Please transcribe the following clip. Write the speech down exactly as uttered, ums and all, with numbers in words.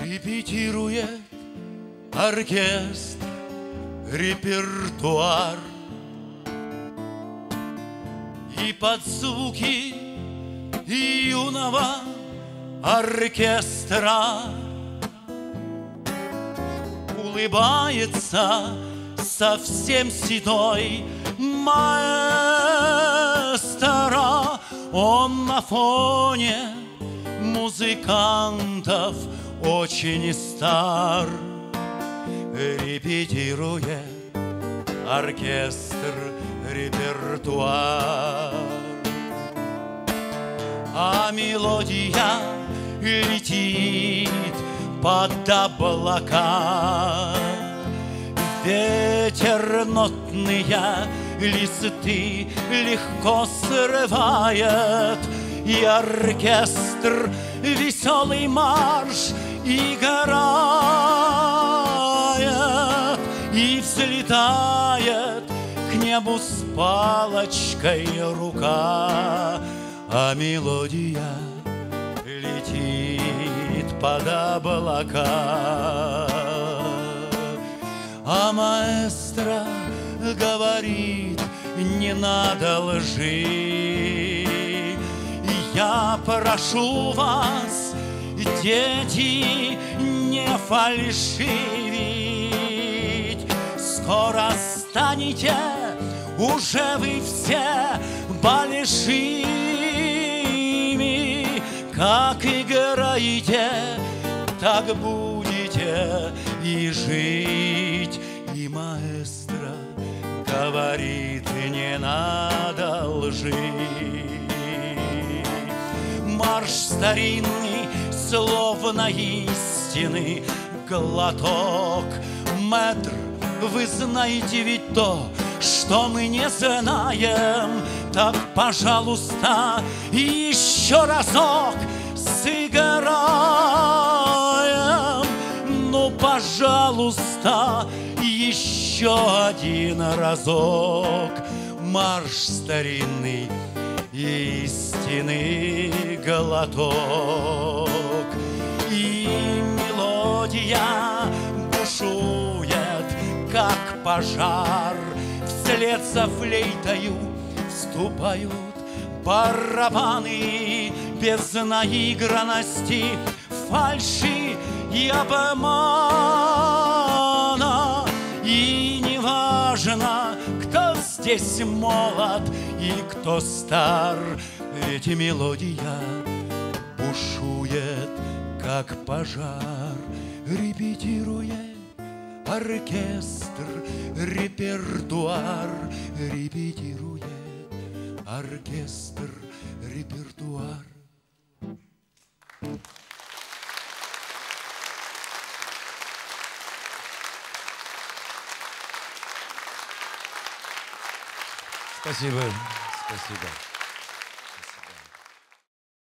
Репетирует оркестр репертуар, и под звуки юного оркестра улыбается совсем седой маэстро. Он на фоне музыкантов очень стар. Репетирует оркестр репертуар, а мелодия летит под облака. Ветер нотные листы легко срывает, и оркестр веселый марш играет, и взлетает к небу с палочкой рука, а мелодия летит под облака. А маэстро говорит: не надо лжи, я прошу вас, дети, не фальшивить. Скоро станете уже вы все большими, как играете, так будете и жить. И маэстро говорит: не надо лжи. Марш старинный, словно истины глоток. Мэтр, вы знаете ведь то, что мы не знаем. Так, пожалуйста, еще разок сыграем. Ну, пожалуйста, еще один разок. Марш старинный, истинный глоток. И мелодия бушует, как пожар. Вслед за флейтою вступают барабаны без наигранности, фальши и обмана. И неважно, кто здесь молод и кто стар, ведь мелодия бушует, как пожар. Репетирует оркестр репертуар, репетирует оркестр репертуар. Спасибо, спасибо.